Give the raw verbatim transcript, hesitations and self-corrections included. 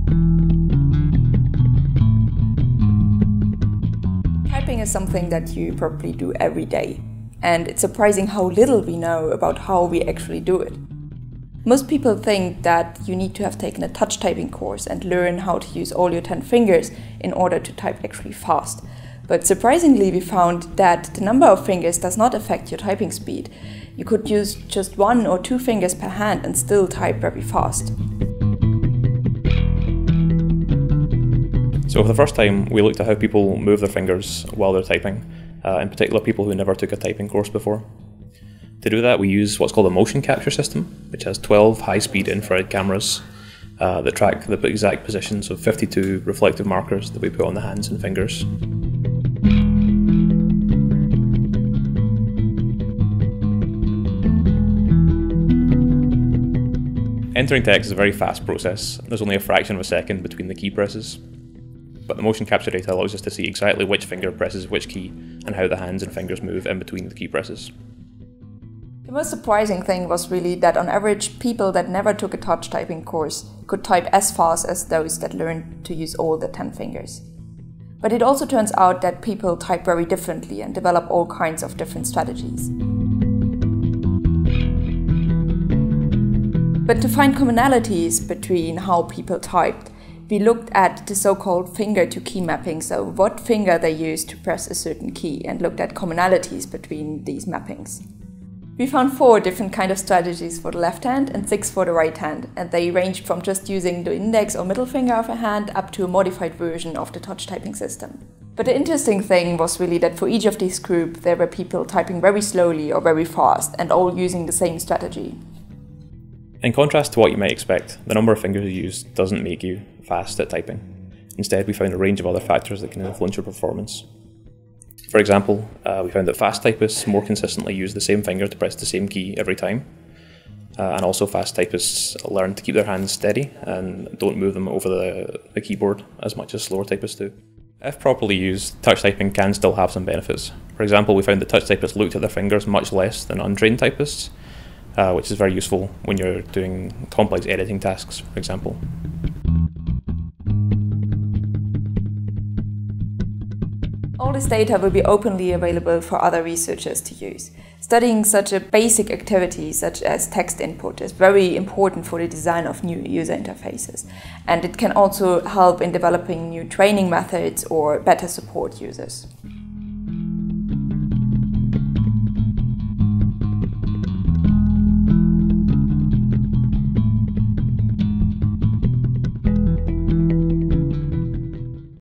Typing is something that you probably do every day, and it's surprising how little we know about how we actually do it. Most people think that you need to have taken a touch typing course and learn how to use all your ten fingers in order to type actually fast. But surprisingly, we found that the number of fingers does not affect your typing speed. You could use just one or two fingers per hand and still type very fast. So for the first time, we looked at how people move their fingers while they're typing, uh, in particular people who never took a typing course before. To do that, we use what's called a motion capture system, which has twelve high-speed infrared cameras uh, that track the exact positions of fifty-two reflective markers that we put on the hands and fingers. Entering text is a very fast process. There's only a fraction of a second between the key presses. But the motion capture data allows us to see exactly which finger presses which key and how the hands and fingers move in between the key presses. The most surprising thing was really that on average, people that never took a touch typing course could type as fast as those that learned to use all the ten fingers. But it also turns out that people type very differently and develop all kinds of different strategies. But to find commonalities between how people typed, we looked at the so-called finger-to-key mapping, so what finger they used to press a certain key, and looked at commonalities between these mappings. We found four different kind of strategies for the left hand and six for the right hand, and they ranged from just using the index or middle finger of a hand up to a modified version of the touch typing system. But the interesting thing was really that for each of these groups there were people typing very slowly or very fast, and all using the same strategy. In contrast to what you might expect, the number of fingers you use doesn't make you fast at typing. Instead, we found a range of other factors that can influence your performance. For example, uh, we found that fast typists more consistently use the same finger to press the same key every time. Uh, and also fast typists learn to keep their hands steady and don't move them over the, the keyboard as much as slower typists do. If properly used, touch typing can still have some benefits. For example, we found that touch typists looked at their fingers much less than untrained typists, Uh, which is very useful when you're doing complex editing tasks, for example. All this data will be openly available for other researchers to use. Studying such a basic activity such as text input is very important for the design of new user interfaces, and it can also help in developing new training methods or better support users.